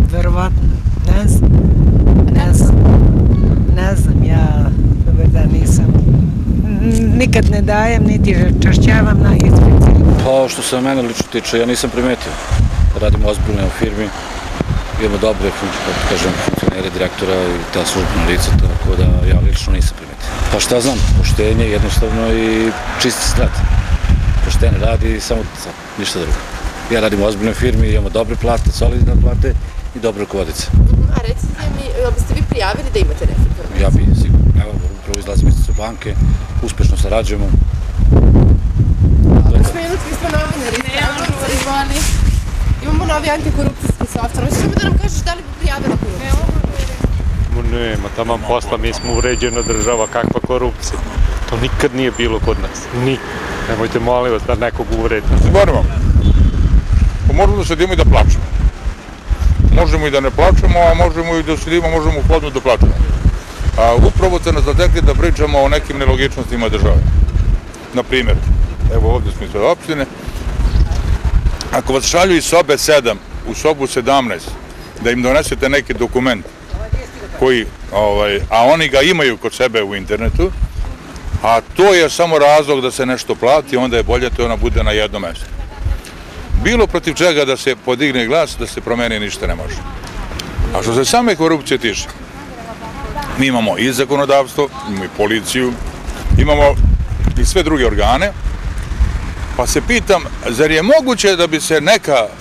Verovatno, ne znam, ja da nisam, nikad ne dajem, niti čašćavam na ispici. Pa što se mene lično tiče, ja nisam primetio. Radimo ozbiljno u firmi, imamo dobre funkcionere, direktora i ta službena lica, tako da ja lično nisam primetio. Pa šta znam, poštenje jednostavno i čisti strat. Pošteno radi i samo ništa drugo. Ja radim u ozbiljnoj firmi, imamo dobre plate, solidne plate i dobre rukovodice. A recite mi, biste vi prijavili da imate neke? Ja bi, sigurno. Evo, upravo izlazim iz banke, uspešno sarađujemo. Minutki smo novinari, imamo novi antikorupcijski softver. Hoćeš samo da nam kažeš da li bi prijavila korupciju? Nema, taman posla, mi smo uređena država, kakva korupcija. To nikad nije bilo kod nas, nikad. Nemojte molim vas da nekog uvredi. Zborimo, možemo da sedimo i da plačemo. Možemo i da ne plačemo, a možemo i da sedimo, možemo uhodno da plačemo. Upravo ste nas zatekli da pričamo o nekim nelogičnostima države. Naprimjer, evo ovdje smo ispred opštine, ako vas šalju iz sobe 7 u sobu 17, da im donesete neki dokument koji, a oni ga imaju kod sebe u internetu, a to je samo razlog da se nešto plati, onda je bolje to ona bude na jednom mestu. Bilo protiv čega da se podigne glas, da se promeni ništa ne može. A što se same korupcije tiče, mi imamo i zakonodavstvo, imamo i policiju, imamo i sve druge organe, pa se pitam, zar je moguće da bi se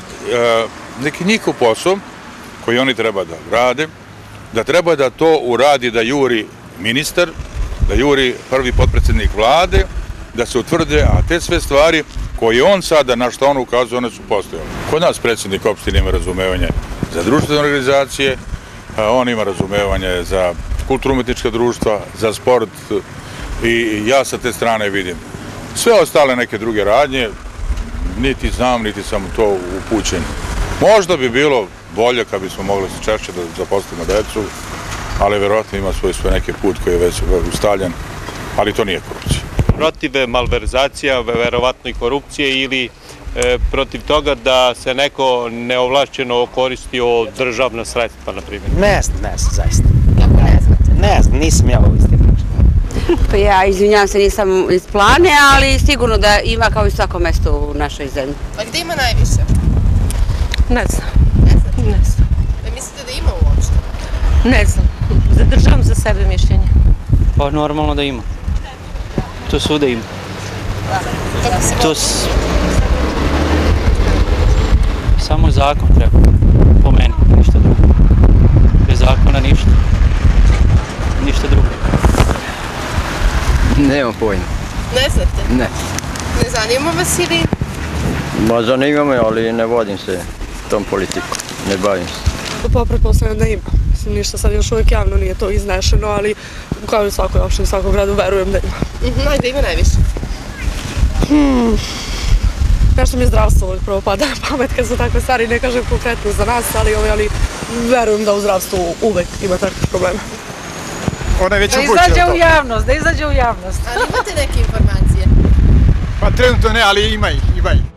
neki njihov posao, koji oni treba da rade, da treba da to uradi da juri ministar, da juri prvi potpredsjednik vlade, da se utvrde, a te sve stvari koje on sada, na što on ukazuje, one su postojale. Kod nas predsjednik opštine ima razumevanje za društvene organizacije, on ima razumevanje za kulturno-umetnička društva, za sport i ja sa te strane vidim. Sve ostale neke druge radnje, niti znam, niti sam to upućen. Možda bi bilo bolje kad bismo mogli se češće da zaposlimo decu, ali verovatno ima svoj neki put koji je već ustaljen, ali to nije korupcija. Protiv malverzacija, verovatno i korupcije ili protiv toga da se neko neovlašćeno koristio državna sredstva, na primjer? Ne znam, zaista. Kako ne znate? Ne znam, nisam ja ovo istina. Pa ja, izvinjam se, nisam iz Plane, ali sigurno da ima kao i svako mesto u našoj zemlji. A gde ima najviše? Ne znam. Ne znam. Da mislite da ima uopšte? Ne znam. Zadržavam za sebe mišljenje. Pa normalno da ima. To svuda ima. To samo zakon treba, po meni, ništa drugo. Bez zakona ništa. Ništa drugo. Nemam pojma. Ne znate? Ne. Ne zanima vas ili? Ma zanima me, ali ne vodim se tom politikom, ne bavim se. Pa pretpostavljam da ima. Mislim, ništa sad još uvijek javno nije to iznešeno, ali kao i u svakoj opštini, u svakom gradu verujem da ima. A gde ima najviše? Nešto mi je zdravstvo uvijek prvo pada na pamet kad su takve stvari, ne kažem konkretno za nas, ali verujem da u zdravstvu uvijek ima takvih problema. Ona je već Da izađe u javnost. Ali imate neke informacije? Pa trenutno ne, ali ima ih.